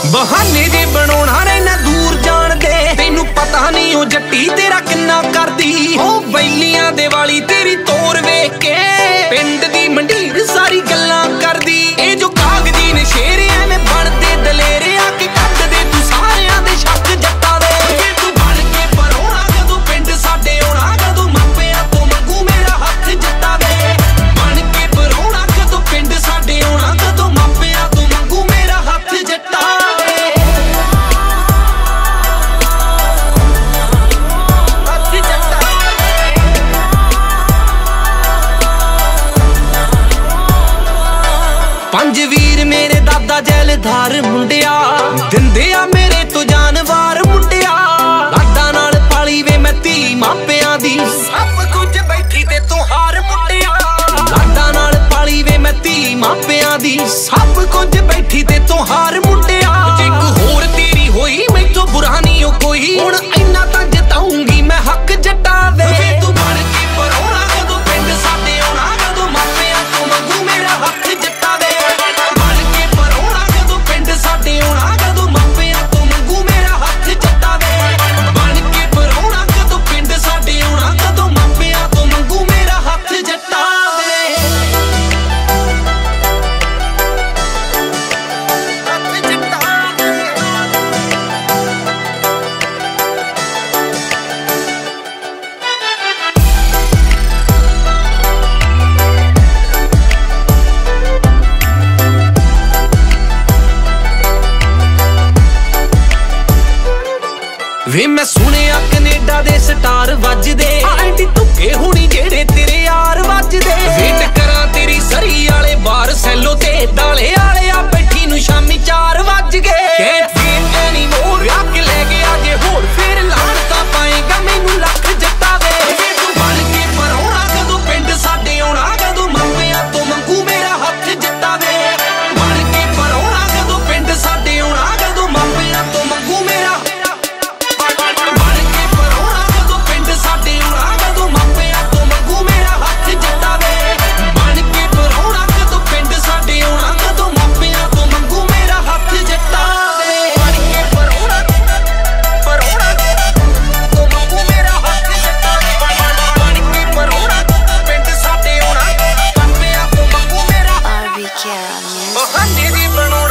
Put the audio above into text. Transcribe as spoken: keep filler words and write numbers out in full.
बहाने जे बनाउणा रहना दूर जान दे, तैनू पता नहीं ओ जट्टी तेरा किन्ना करदी। ओ बैलियां दे वाली तेरी तोर वेख के पिंड दी मंडीर सारी गल्लां करदी। ए जो कागजी ने शेर एवें बनदे दलेरे आके कद दे तू सारियां दे शक जट्टा दे। तू बन के परोणा कदों पिंड साडे आउणा कदों मापियां तो मंगू मेरा हत्थ जट्टा दे। बन के परोणा कदों पिंड साडे आउणा कदों मापियां तो मंगू मेरा हत्थ जट्टा दे। पंज वीर मेरे दादा जैलधार मुंडिया, दिंदे आ मेरे तो जानवार मुंडिया। लाडा नाल पाली वे मैं धी मापियां दी, सब कुछ बैठी ते तू हार मुंडिया। लाडा नाल पाली वे मैं धी मापियां दी, सब कुछ बैठी ते तू हार मुंडिया। जे कोई होर तेरी होई मैथों बुरा नहीं ओ कोई, हुण इन्ना तां जताऊंगी मैं हक जट्टा दे। तू बन के परोणा कदों पिंड साडे आउणा कदों मापियां तो मंगू मेरा हक जट्टा दे। वे मैं सुनिया कनेडा दे स्टार वजदे, आंटी तुके हुणी जेड़े तेरे यार वजदे। वेट करा तेरी सरी आले बार सैलो ते डाले आले आ बैठी नू शामी चार वज गए। कैंट फील एनी मोर आके ले गया जे होर फिर लाणता पाएगा मैनू लख जट्टा दे। तू बन के परोणा कदों पिंड साडे आउणा कदों मापियां तो मंगू मेरा हत्थ जट्टा दे। बन के परोणा कदों पिंड साडे आउणा कदों मापियां तो मंगू मेरा बहाने दी बनाउणा